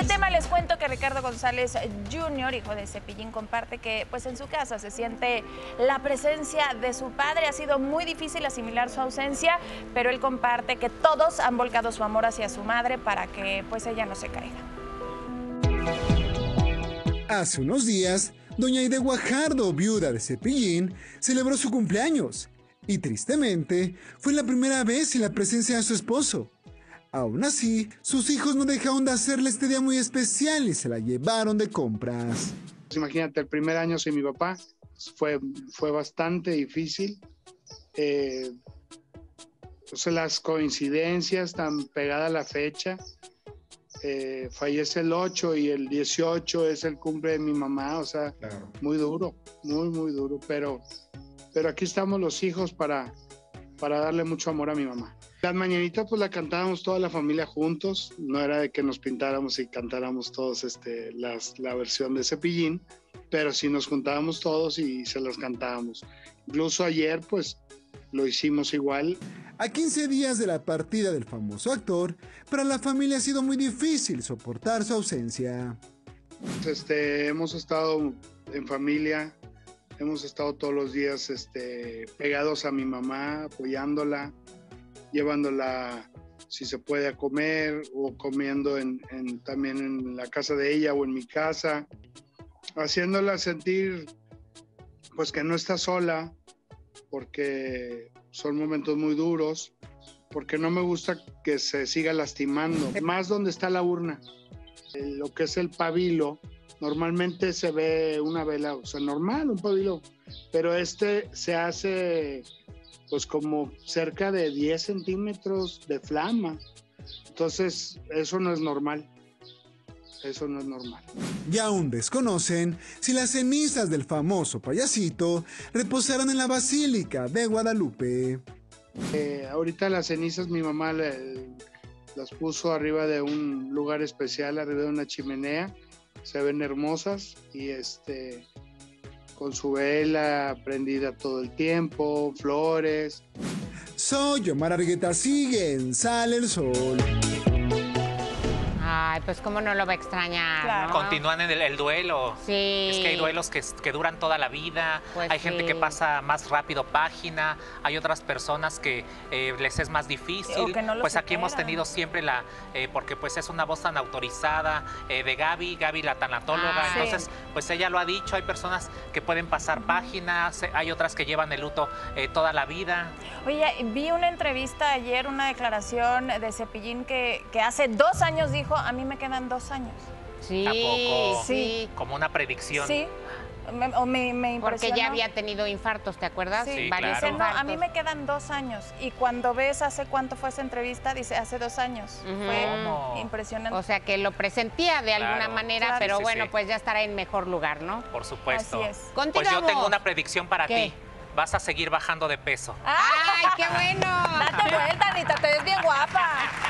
el tema les cuento que Ricardo González Jr., hijo de Cepillín, comparte que pues en su casa se siente la presencia de su padre. Ha sido muy difícil asimilar su ausencia, pero él comparte que todos han volcado su amor hacia su madre para que pues ella no se caiga. Hace unos días, doña Aide Guajardo, viuda de Cepillín, celebró su cumpleaños y tristemente fue la primera vez sin la presencia de su esposo. Aún así, sus hijos no dejaron de hacerle este día muy especial y se la llevaron de compras. Imagínate, el primer año sin mi papá fue bastante difícil. Las coincidencias tan pegada a la fecha. Fallece el 8 y el 18 es el cumple de mi mamá, o sea, claro. Muy duro, muy duro, pero aquí estamos los hijos para darle mucho amor a mi mamá. Las mañanitas pues la cantábamos toda la familia juntos, no era de que nos pintáramos y cantáramos todos la versión de Cepillín, pero sí nos juntábamos todos y se las cantábamos. Incluso ayer pues lo hicimos igual. A 15 días de la partida del famoso actor, para la familia ha sido muy difícil soportar su ausencia. Hemos estado en familia, hemos estado todos los días pegados a mi mamá, apoyándola, llevándola, si se puede, a comer o comiendo también en la casa de ella o en mi casa, haciéndola sentir pues que no está sola, porque son momentos muy duros, porque no me gusta que se siga lastimando. Más donde está la urna, lo que es el pabilo, normalmente se ve una vela, o sea, normal, un pabilo, pero se hace pues como cerca de 10 centímetros de flama. Entonces, eso no es normal. Eso no es normal. Y aún desconocen si las cenizas del famoso payasito reposarán en la Basílica de Guadalupe. Ahorita las cenizas mi mamá las puso arriba de un lugar especial, arriba de una chimenea. Se ven hermosas y con su vela prendida todo el tiempo, flores. Soy Omar Argueta, siguen Sale el Sol. Ay, pues cómo no lo va a extrañar, Claro. ¿no? Continúan en el duelo. Sí. Es que hay duelos que duran toda la vida. Pues hay gente sí. que pasa más rápido página. Hay otras personas que les es más difícil. O que no lo pues aquí hemos superan. tenido siempre porque pues es una voz tan autorizada de Gaby la tanatóloga. Ah, Entonces, sí. pues ella lo ha dicho. Hay personas que pueden pasar páginas. Hay otras que llevan el luto toda la vida. Oye, vi una entrevista ayer, una declaración de Cepillín que hace 2 años dijo, a mí me quedan 2 años. Sí, Tampoco sí. como una predicción. Sí, me impresionó. Porque ya había tenido infartos, ¿te acuerdas? Sí, Varios dice, no, a mí infartos. me quedan 2 años. Y cuando ves hace cuánto fue esa entrevista, dice, hace 2 años. Fue ¿Cómo? impresionante. O sea, que lo presentía de alguna Claro. manera, Claro. pero Sí, bueno, sí. pues ya estará en mejor lugar, ¿no? Por supuesto. Así es. Pues yo Continuamos. tengo una predicción para ¿Qué? ti. Vas a seguir bajando de peso. ¡Ay, qué bueno! Date vuelta, Anita, te ves bien guapa.